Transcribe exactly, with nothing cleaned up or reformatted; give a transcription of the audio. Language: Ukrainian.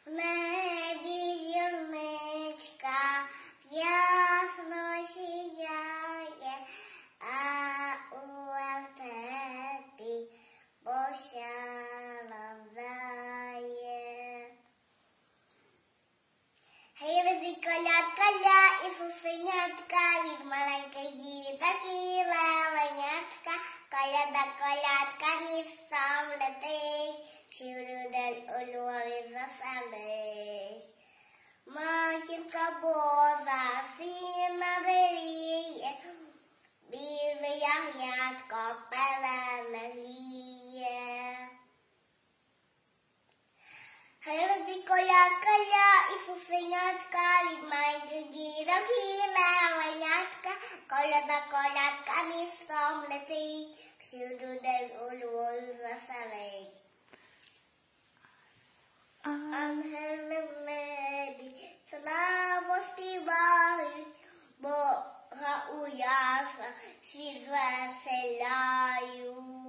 В небі зірничка ясно сіяє, а у вертепі посяла вдає. Гей, летить колядка ля Ісусенятка, від маленьких діток і леленятка. Коляда, колядка містом летить, всіх людей у Львові заселить. Матінка Божа сина веліє, біле ягнятко пелене віє. Гей, летить колядка ля Ісусенятка, від маленьких діток і леленятка. Коляда, колядка містом летить, всіх людей у Львові заселить. Ангели в небі славу співають, Бога у яслах світ звеселяють.